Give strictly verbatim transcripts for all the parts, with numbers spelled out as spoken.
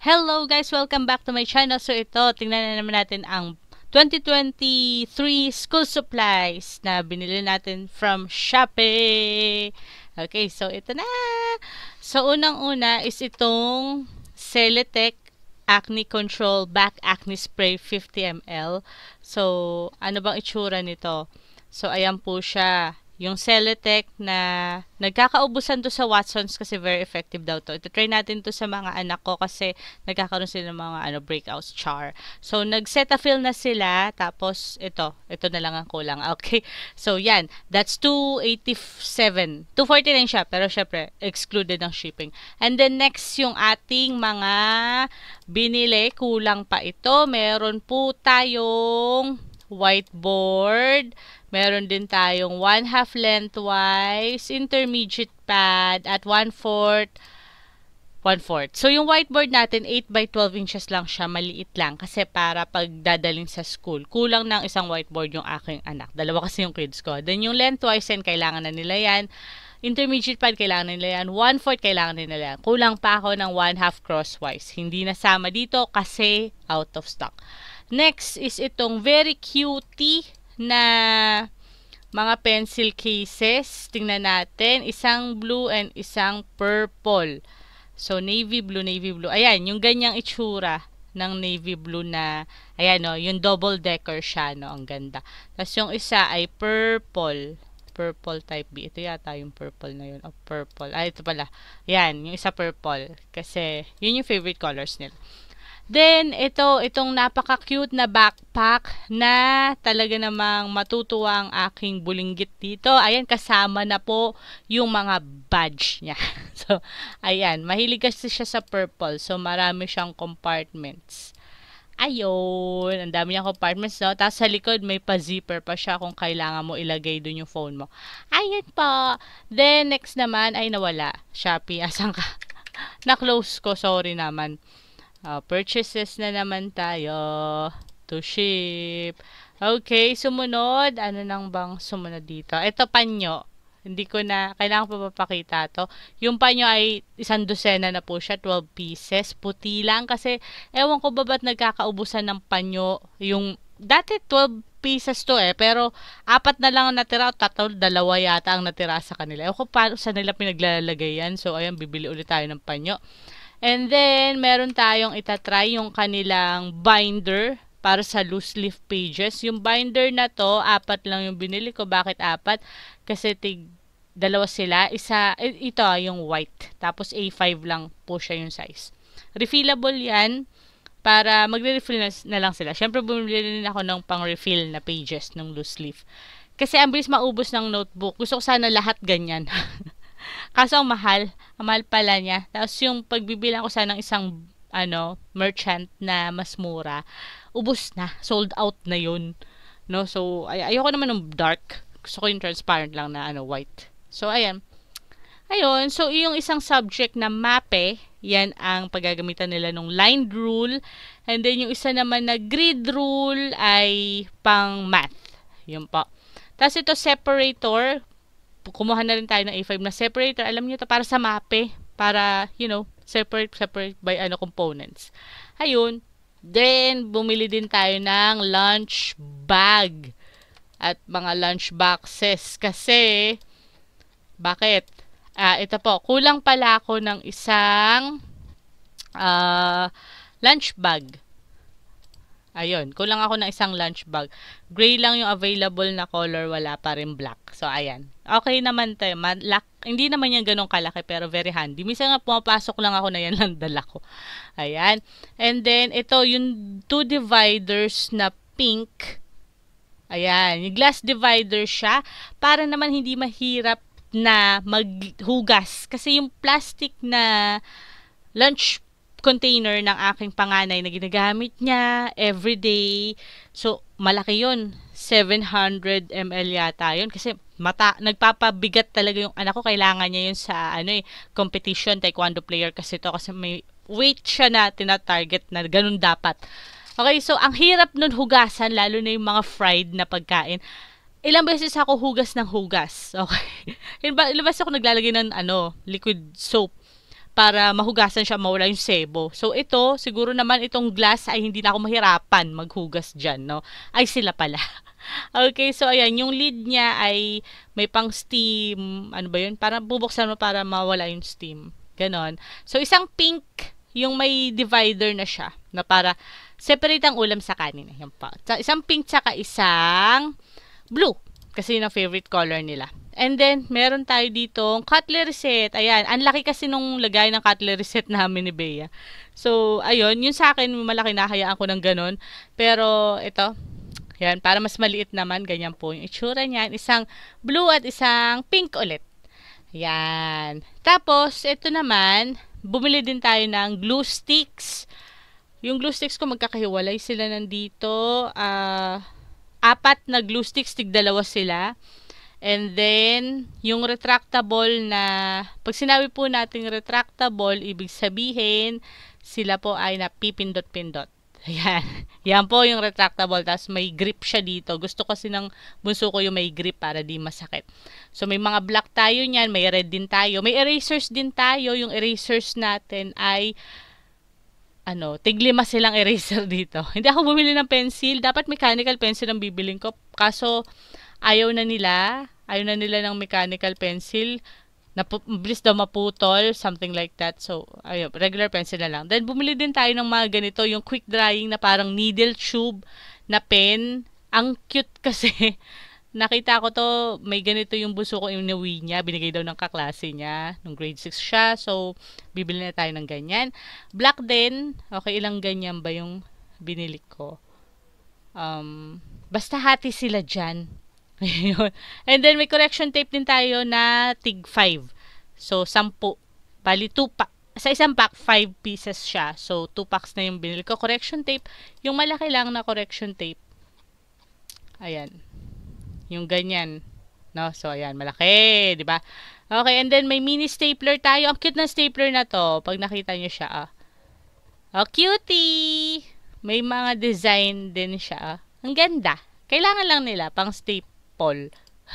Hello guys! Welcome back to my channel. So ito, tingnan na naman natin ang twenty twenty-three school supplies na binili natin from Shopee. Okay, so ito na. So unang-una is itong Celetec Acne Control Back Acne Spray fifty milliliters. So ano bang itsura nito? So ayan po siya. Yung Celetec na nagkakaubusan to sa Watsons kasi very effective daw to. Ito try natin to sa mga anak ko kasi nagkakaroon sila ng mga ano, breakouts, char. So nag-Cetaphil na sila tapos ito, ito na lang ang kulang. Okay. So yan, that's two eighty-seven. two forty-nine siya pero syempre excluded ng shipping. And then next yung ating mga binili, kulang pa ito. Meron po tayong whiteboard. Meron din tayong one half lengthwise, intermediate pad at one fourth, one fourth. So, yung whiteboard natin, eight by twelve inches lang siya, maliit lang. Kasi para pag dadaling sa school, kulang ng isang whiteboard yung aking anak. Dalawa kasi yung kids ko. Then, yung lengthwise yan, kailangan na nila yan. Intermediate pad, kailangan na nila yan. one fourth, kailangan na nila yan. Kulang pa ako ng one half crosswise. Hindi nasama dito kasi out of stock. Next is itong very cutie na mga pencil cases. Tingnan natin. Isang blue and isang purple. So, navy blue, navy blue. Ayan, yung ganyang itsura ng navy blue na, ayan o, yung double decker siya, no? Ang ganda. Tapos yung isa ay purple. Purple type B. Ito yata yung purple na yun. O, purple. Ah, ito pala. Ayan, yung isa purple. Kasi, yun yung favorite colors nila. Then, ito, itong napaka-cute na backpack na talaga namang matutuwa ang aking bulinggit dito. Ayan, kasama na po yung mga badge niya. So, ayan, mahilig kasi siya sa purple. So, marami siyang compartments. Ayun, ang dami niyang compartments, no? Tapos sa likod, may pa-zipper pa siya kung kailangan mo ilagay dun yung phone mo. Ayun po. Then, next naman, ay nawala. Shopee, asan ka? Na-close ko, sorry naman. Uh, purchases na naman tayo to ship. Okay, sumunod. Ano nang bang sumunod dito? Ito, panyo. Hindi ko na, kailangan pa papakita to. Yung panyo ay isang dosena na po siya, twelve pieces. Puti lang kasi, ewan ko ba ba't nagkakaubusan ng panyo. Yung, dati twelve pieces to eh, pero apat na lang ang natira, tatlo, dalawa yata ang natira sa kanila. Ewan ko paano sa nila pinaglalagay yan. So, ayan, bibili ulit tayo ng panyo. And then, meron tayong itatry yung kanilang binder para sa loose leaf pages. Yung binder na to, apat lang yung binili ko. Bakit apat? Kasi tig dalawa sila. Isa, ito yung white. Tapos A five lang po siya yung size. Refillable yan para magre-refill na, na lang sila. Siyempre, bumili din ako ng pang-refill na pages ng loose leaf. Kasi ang bilis maubos ng notebook. Gusto ko sana lahat ganyan. Kaso ang mahal, ang mahal pala niya. Tapos yung pagbibilang ko sana ng isang ano, merchant na mas mura, ubos na, sold out na yun. No? So, ay ayoko naman ng dark. Gusto ko yung transparent lang na ano, white. So, ayan. Ayun, so yung isang subject na mape, yan ang paggagamitan nila ng lined rule. And then yung isa naman na grid rule ay pang math. Yun po. Tapos ito separator, kumuha na rin tayo ng A five na separator. Alam niyo to para sa mape. Para, you know, separate, separate by ano components. Ayun. Then, bumili din tayo ng lunch bag. At mga lunch boxes. Kasi, bakit? Ah, ito po. Kulang pala ako ng isang uh, lunch bag. Ayun, kulang ako ng isang lunch bag. Gray lang yung available na color, wala pa rin black. So, ayan. Okay naman tayo. Malak hindi naman yan ganun kalaki, pero very handy. Minsan nga pumapasok lang ako na yan lang dala ko. Ayan. And then, ito, yung two dividers na pink. Ayan. Yung glass divider siya. Para naman hindi mahirap na maghugas. Kasi yung plastic na lunch container ng aking panganay na ginagamit niya everyday. So, malaki yun. seven hundred milliliters yata yun. Kasi mata, nagpapabigat talaga yung anak ko. Kailangan niya yun sa ano eh, competition, taekwondo player kasi to. Kasi may weight siya na tina-target na ganun dapat. Okay, so ang hirap nun hugasan, lalo na yung mga fried na pagkain. Ilang beses ako hugas ng hugas. Okay. Ilang beses ako naglalagay ng ano, liquid soap para mahugasan siya, mawala yung sebo. So, ito, siguro naman itong glass ay hindi na ako mahirapan maghugas dyan, no? Ay, sila pala. Okay, so ayan, yung lid niya ay may pang steam, ano ba yun? Parang bubuksan mo para mawala yung steam. Ganon. So, isang pink, yung may divider na siya, na para separate ang ulam sa kanin. Ayan pa. So, isang pink tsaka isang blue, kasi yun ang favorite color nila. And then, meron tayo dito cutlery set. Ayan, ang laki kasi nung lagay ng cutlery set namin ni Bea. So, ayun, yun sa akin, malaki, nahayaan ko ng ganon. Pero, ito, yan, para mas maliit naman, ganyan po yung itsura niyan. Isang blue at isang pink ulit. Yan. Tapos, ito naman, bumili din tayo ng glue sticks. Yung glue sticks ko, magkakahiwalay sila nandito. Uh, apat na glue sticks, tig-dalawa sila. And then, yung retractable na, pag sinabi po natin retractable, ibig sabihin, sila po ay napipindot-pindot. Ayan. Yan po yung retractable. Tapos may grip siya dito. Gusto kasi ng bunso ko yung may grip para di masakit. So may mga black tayo niyan. May red din tayo. May erasers din tayo. Yung erasers natin ay ano, tiglima silang eraser dito. Hindi ako bumili ng pencil. Dapat mechanical pencil ang bibiling ko. Kaso ayaw na nila. Ayaw na nila ng mechanical pencil. Mabilis daw maputol, something like that. So, ayun, regular pencil na lang. Then, bumili din tayo ng mga ganito, yung quick drying na parang needle tube na pen. Ang cute kasi. Nakita ko to, may ganito yung buso ko inuwi niya. Binigay daw ng kaklase niya. Nung grade six siya. So, bibili na tayo ng ganyan. Black din. Okay, ilang ganyan ba yung binili ko? Um, basta hati sila dyan. And then, may correction tape din tayo na tig five. So, sampu. Bali, two pack. Sa isang pack, five pieces siya. So, two packs na yung binili ko. Correction tape. Yung malaki lang na correction tape. Ayan. Yung ganyan. No? So, ayan. Malaki. Diba? Okay. And then, may mini stapler tayo. Ang cute na stapler na to. Pag nakita nyo siya, ah. Oh, cutie! May mga design din siya. Ah. Ang ganda. Kailangan lang nila pang staple. Paul.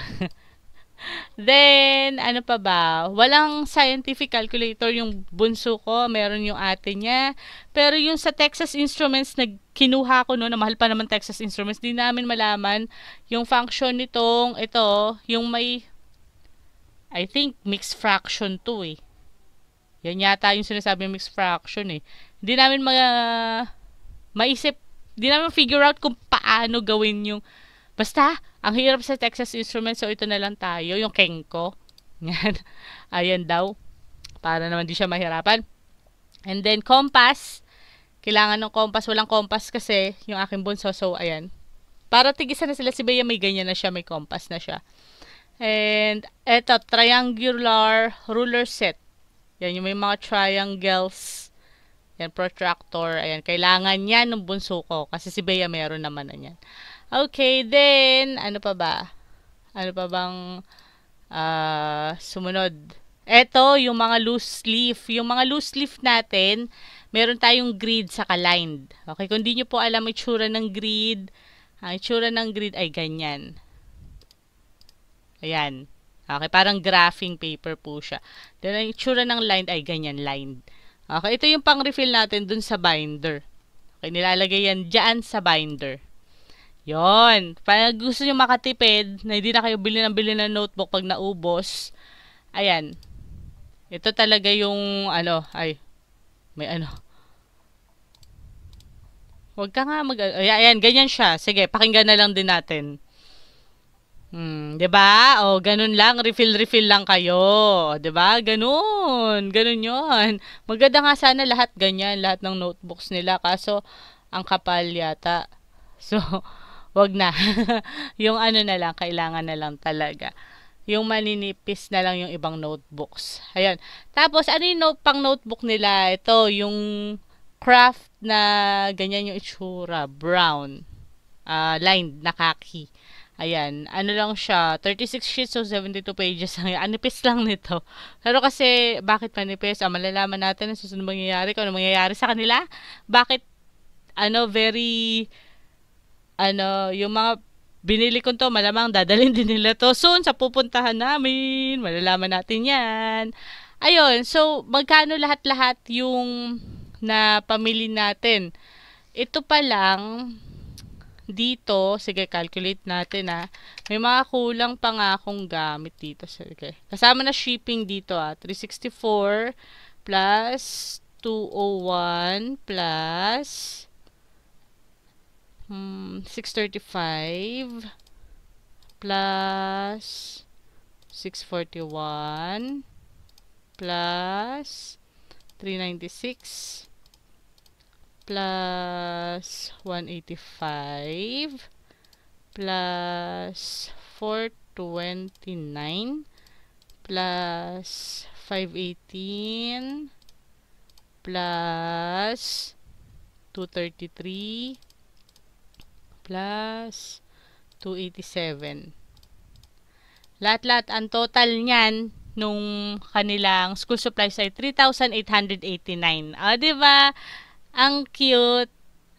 Then, ano pa ba? Walang scientific calculator yung bunso ko. Meron yung ate niya. Pero yung sa Texas Instruments, na kinuha ko no, na mahal pa naman Texas Instruments, di namin malaman yung function nitong, ito, yung may, I think, mixed fraction to eh. Yan yata yung sinasabi mixed fraction eh. Hindi namin ma maisip, hindi namin figure out kung paano gawin yung, basta, ang hirap sa Texas Instruments, so ito na lang tayo, yung Kenko. Yan. Ayan daw. Para naman di siya mahirapan. And then, compass. Kailangan ng compass. Walang compass kasi yung aking bunso. So, ayan. Para tigisa na sila. Si Bea may ganyan na siya. May compass na siya. And, eto, triangular ruler set. Yan, yung may mga triangles. Yan, protractor. Ayan, kailangan yan ng bunso ko. Kasi si Bea meron naman na yan. Okay, then, ano pa ba? Ano pa bang uh, sumunod? Ito, yung mga loose leaf. Yung mga loose leaf natin, meron tayong grid sa lined. Okay, kung di nyo po alam ang itsura ng grid, ang itsura ng grid ay ganyan. Ayan. Okay, parang graphing paper po siya. Then, ang itsura ng lined ay ganyan, lined. Okay, ito yung pang-refill natin dun sa binder. Okay, nilalagay yan dyan sa binder. Yon. Pag gusto nyo makatipid, na hindi na kayo bili ng bili ng notebook pag naubos, ayan. Ito talaga yung, ano, ay, may ano. Huwag ka nga mag, ayan, ayan, ganyan siya. Sige, pakinggan na lang din natin. Hmm, 'di ba? O ganun lang, refill-refill lang kayo, 'di ba? Ganun. Ganun 'yon. Maganda nga sana lahat ganyan, lahat ng notebooks nila kaso ang kapal yata. So, wag na. Yung ano na lang, kailangan na lang talaga. Yung maninipis na lang yung ibang notebooks. Ayun. Tapos, ano yung note, pang notebook nila? Ito, yung craft na ganyan yung itsura. Brown. Uh, lined na khaki. Ayan. Ano lang siya? thirty-six sheets so seventy-two pages. Anipis lang nito. Pero kasi, bakit manipis? Ah, malalaman natin ang susunod mangyayari. Kung ano mangyayari sa kanila. Bakit, ano, very, ano, yung mga binili ko to, malamang dadalhin din nila to soon sa pupuntahan namin. Malalaman natin yan. Ayun, so magkano lahat-lahat yung na pamili natin? Ito pa lang, dito, sige, calculate natin ah. May mga kulang pa nga akong gamit dito. Sige. Kasama na shipping dito ah. three sixty-four plus two oh one plus hmm, six thirty-five plus six forty-one plus three ninety-six plus one eighty-five plus four twenty-nine plus five eighteen plus two thirty-three plus two eighty-seven. Lahat-lahat, ang total niyan nung kanilang school supplies ay three thousand eight hundred eighty-nine. Ah, di ba? Ang cute.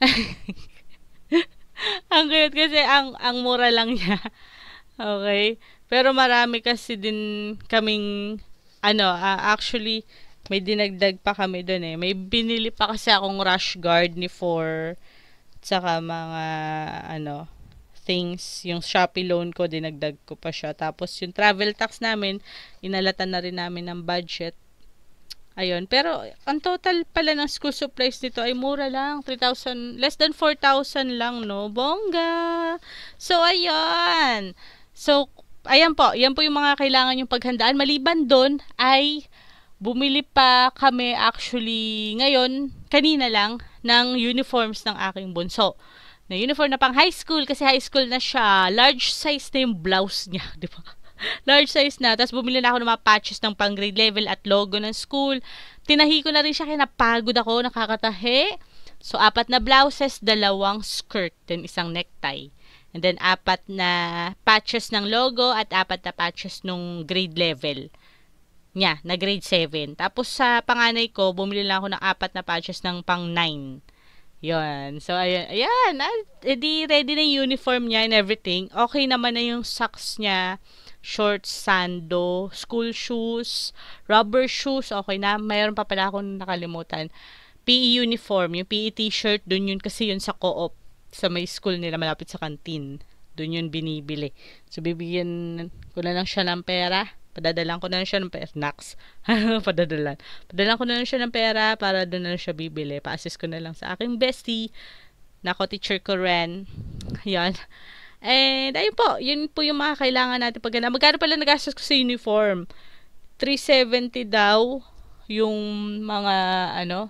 Ang cute kasi ang ang mura lang niya. Okay? Pero marami kasi din kaming ano, uh, actually may dinagdag pa kami doon eh. May binili pa kasi akong rush guard ni four tsaka mga ano things, yung Shopee loan ko dinagdag ko pa siya. Tapos yung travel tax namin, inalatan na rin namin ng budget. Ayun, pero ang total pala ng school supplies nito ay mura lang, three thousand, less than four thousand lang, no? Bongga! So, ayun. So, ayan po, yan po yung mga kailangan yung paghandaan. Maliban doon ay bumili pa kami actually ngayon, kanina lang, ng uniforms ng aking bunso. Na uniform na pang high school kasi high school na siya. Large size na yung blouse niya, di ba? Large size na. Tapos bumili na ako ng mga patches ng pang grade level at logo ng school. Tinahi ko na rin siya kaya napagod ako, nakakatahi. So, apat na blouses, dalawang skirt, then isang necktie. And then, apat na patches ng logo at apat na patches ng grade level niya, na grade seven. Tapos, sa panganay ko, bumili lang ako ng apat na patches ng pang nine. Yun. So, ayan. Ayan. Edi, ready na yung uniform niya and everything. Okay naman na yung socks niya. Shorts, sando, school shoes, rubber shoes, okay na. Mayroon pa pala akong nakalimutan. P E uniform, yung P E t-shirt, dun yun kasi yun sa co-op, sa may school nila malapit sa kantin. Dun yun binibili. So, bibigyan ko na lang siya ng pera. Padadalan ko na lang siya ng pera. Nax. Padadalan. Padadalan ko na lang siya ng pera para dun na lang siya bibili. Pa-assist ko na lang sa aking bestie. Nako, teacher ko rin. Yan. And, ayun po, yun po yung mga kailangan natin pag gana. Magkano pala nagastos ko sa uniform? three seventy daw yung mga, ano,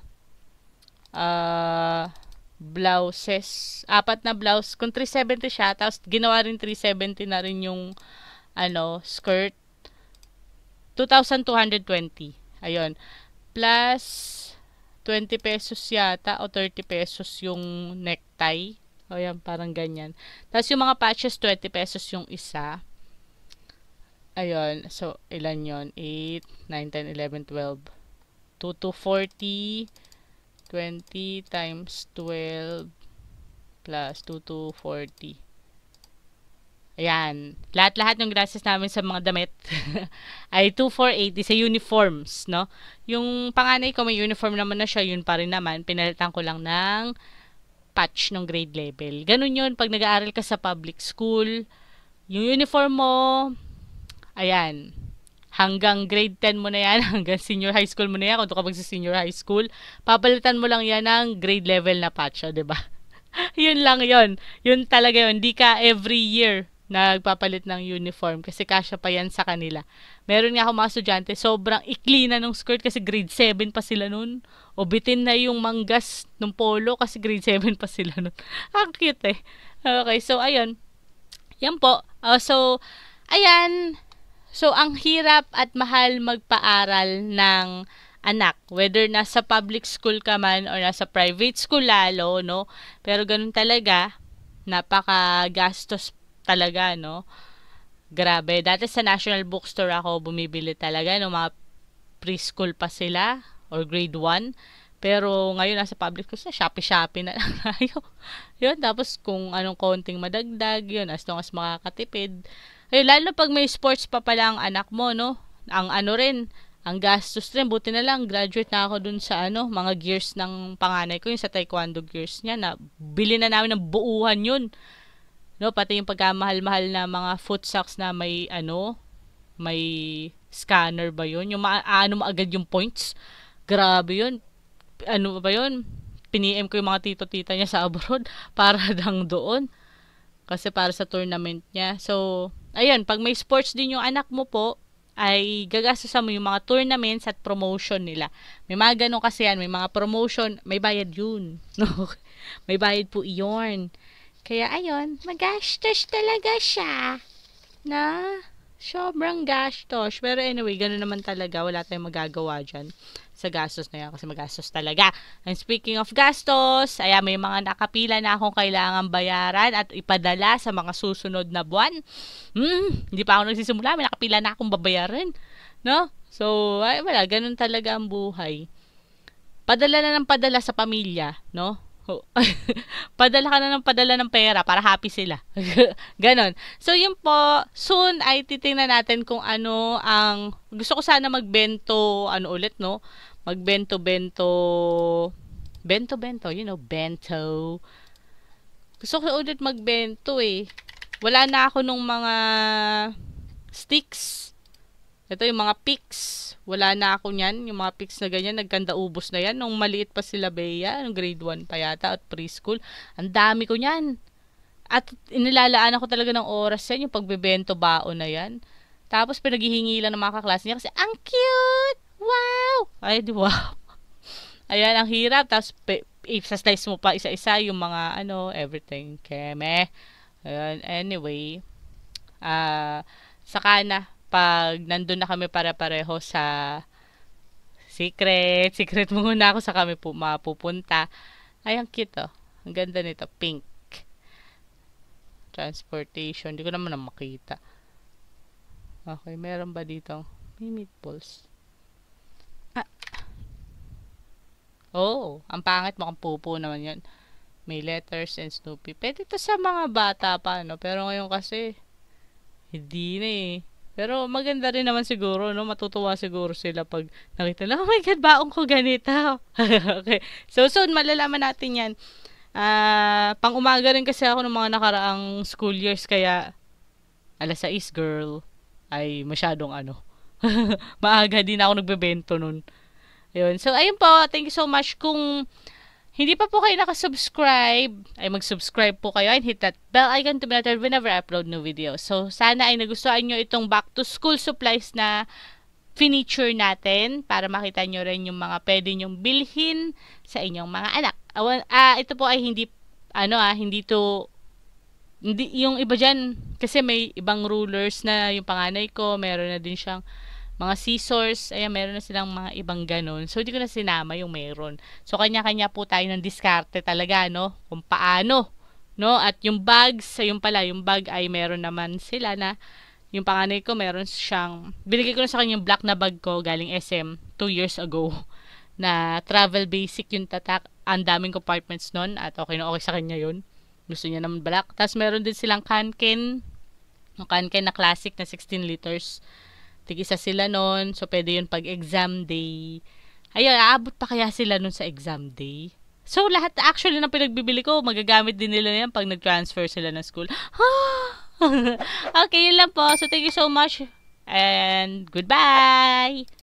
uh, blouses. Apat na blouse. Kung three seventy siya, tapos ginawa rin three seventy na rin yung, ano, skirt. two thousand two hundred twenty. Ayun. Plus, twenty pesos yata o thirty pesos yung necktie. O yan, parang ganyan. Tapos yung mga patches, twenty pesos yung isa. Ayun. So, ilan yon? eight, nine, ten, eleven, twelve. two to forty. twenty times twelve plus two to forty. Ayan. Lahat-lahat yung gratis namin sa mga damit ay two thousand four hundred eighty sa uniforms, no? Yung panganay ko, may uniform naman na siya, yun pa rin naman. Pinalitan ko lang ng patch ng grade level. Ganun yun pag nag-aaral ka sa public school. Yung uniform mo, ayan, hanggang grade ten mo na yan, hanggang senior high school mo na yan, kung doon ka sa senior high school, papalitan mo lang yan ng grade level na patch, o, diba? Yun lang yun. Yun talaga yun. Hindi ka every year nagpapalit ng uniform kasi kasya pa yan sa kanila. Meron nga ako mga estudyante, sobrang ikli na ng skirt kasi grade seven pa sila nun. O bitin na yung manggas ng polo kasi grade seven pa sila nun. Ang cute eh. Okay, so ayun. Yan po. Uh, so, ayan. So, ang hirap at mahal magpaaral ng anak. Whether nasa public school ka man or nasa private school lalo, no? Pero ganun talaga. Napaka-gastos talaga, no? Grabe. Dati sa National Bookstore ako bumibili talaga ng mga preschool pa sila or grade one. Pero ngayon nasa public school na Shopee-Shopee na lang tayo. Yun. Tapos kung anong konting madagdag, yun. As long as makakatipid. Ayun, lalo pag may sports pa pala ang anak mo, no? Ang ano rin, Ang gastos rin, buti na lang, graduate na ako dun sa ano, mga gears ng panganay ko, yung sa taekwondo gears niya, na bili na namin ng buuhan yun. No, pati yung pagkamahal-mahal na mga foot socks na may ano, may scanner ba yun? Yung maano mo agad yung points. Grabe yun. Ano ba yun? Piniem ko yung mga tito-tita niya sa abroad para lang doon. Kasi para sa tournament niya. So, ayun, pag may sports din yung anak mo po, ay gagastusan mo yung mga tournaments at promotion nila. May mga ganun kasi yan, may mga promotion, may bayad yun. No? May bayad po iyon. Kaya ayun, magastos talaga siya. Na, sobrang gastos. Pero anyway, ganun naman talaga. Wala tayong magagawa dyan sa gastos na yan kasi magastos talaga. And speaking of gastos, ayan, may mga nakapila na akong kailangan bayaran at ipadala sa mga susunod na buwan. Hmm, hindi pa ako nagsisimula, may nakapila na akong babayaran. No? So, ay, wala, ganun talaga ang buhay. Padala na ng padala sa pamilya, no? Padala ka na ng padala ng pera para happy sila. Ganon. So, yun po. Soon ay titingnan natin kung ano ang... Gusto ko sana magbento, ano ulit, no? Magbento-bento... Bento-bento, you know, bento. Gusto ko ulit magbento eh. Wala na ako nung mga sticks. Ito yung mga picks. Wala na ako niyan. Yung mga picks na ganyan, nagkanda ubos na yan. Nung maliit pa sila Bea, nung grade one pa yata, at preschool. Ang dami ko niyan. At inilalaan ako talaga ng oras yan, yung pagbebento baon na yan. Tapos pinaghihingi lang ng mga kaklase niya kasi, ang cute! Wow! Ay, di wow. Ayan, ang hirap. Tapos, i-slice mo pa isa-isa yung mga, ano, everything. Keme. Ayan, anyway. Ah, uh, saka na. Pag nandun na kami pare-pareho sa secret, secret muna ako sa kami po mapupunta. Ay, ang cute oh. Ang ganda nito, pink. Transportation, hindi ko naman na makita. Okay, meron ba dito? May meatballs. Ah. Oh, ang pangit, mukhang pupo naman yan. May letters and Snoopy. Pwede ito sa mga bata pa, no? Pero ngayon kasi, hindi na eh. Pero maganda rin naman siguro, no? Matutuwa siguro sila pag nakita na, oh my God, baong ko ganito. Okay. So, soon, malalaman natin yan. Uh, pang umaga rin kasi ako ng mga nakaraang school years, kaya alas sais, girl, ay masyadong ano. Maaga din ako nagbebento nun. Ayun. So, ayun po. Thank you so much. Kung hindi pa po kayo nakasubscribe, ay mag-subscribe po kayo and hit that bell icon to be notified whenever I upload new videos. So, sana ay nagustuhan nyo itong back to school supplies na finiture natin para makita nyo rin yung mga pwede nyong bilhin sa inyong mga anak. Uh, uh, ito po ay hindi, ano ah, hindi to, hindi, yung iba dyan, kasi may ibang rulers na yung panganay ko, meron na din siyang mga scissors, ayan, meron na silang mga ibang ganun. So, hindi ko na sinama yung meron. So, kanya-kanya po tayo ng diskarte talaga, no? Kung paano, no? At yung bags, yung pala, yung bag ay meron naman sila na, yung panganay ko, meron siyang, binigay ko na sa kanya yung black na bag ko, galing S M, two years ago, na travel basic yung tatak. Ang daming compartments nun, at okay na okay sa kanya yun. Gusto niya naman black. Tapos, meron din silang Kanken, yung Kanken na classic na sixteen liters. Tig-isa sila nun. So, pwede yun pag exam day. Ayun, aabot pa kaya sila nun sa exam day? So, lahat actually na pinagbibili ko, magagamit din nila yan pag nag-transfer sila ng school. Okay, yun lang po. So, thank you so much. And goodbye!